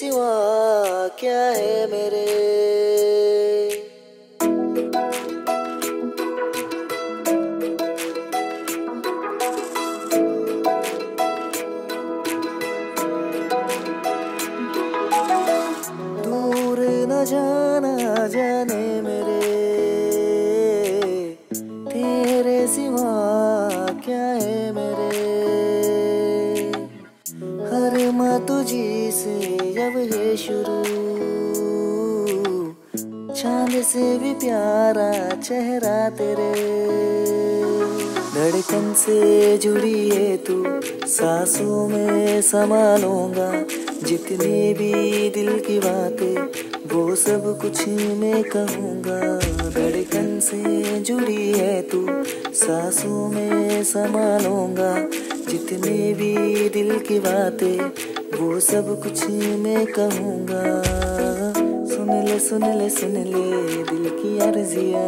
सिवा क्या है मेरे। दूर न जाना जाने मेरे, तेरे सिवा क्या है मेरे। हर माँ तुझी से अब है शुरू, चांद से भी प्यारा चेहरा तेरे। धड़कन से जुड़ी है तू, सांसों में समा लूंगा। जितनी भी दिल की बातें वो सब कुछ मैं कहूँगा। धड़कन से जुड़ी है तू, सांसों में समा लूंगा। जितनी भी दिल की बातें वो सब कुछ मैं कहूँगा। सुन ले सुन ले सुन ले दिल की अर्जिया,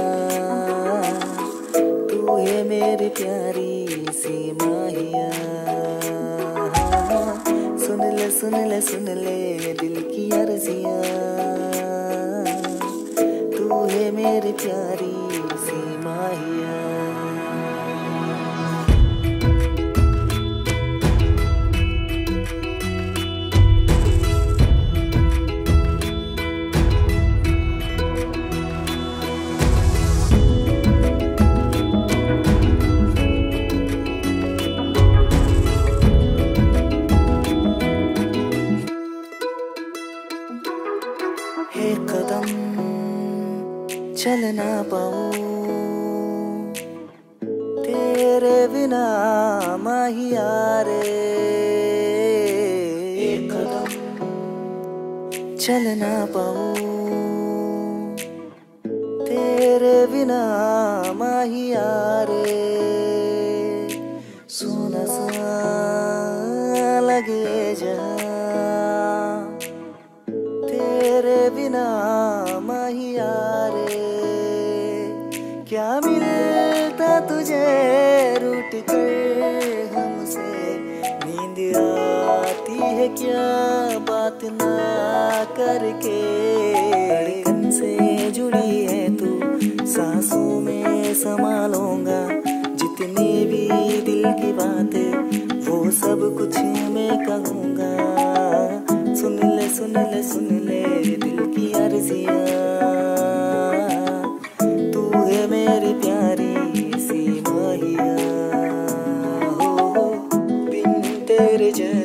तू है मेरी प्यारी सी माहिया। सुन ले सुन ले दिल की अर्जिया, तू है मेरी प्यारी सी माहिया। एक कदम चल ना पाऊं तेरे बिना माहिया रे। एक कदम चल ना पाऊं तेरे बिना माहिया रे। सोना सा लगे जहाँ तेरे बिना माहिया रे। क्या मिलता तुझे रूठ कर हमसे, नींद आती है क्या बात ना करके। धड़कन से जुड़ी है तू, सांसों में समा लूंगा। जितनी भी दिल की बातें वो सब कुछ मैं कहूँगा। सुन ले सुन ले सुन ले दिल की अर्जिया, तू है मेरी प्यारी सी माहिया। हो बिन तेरे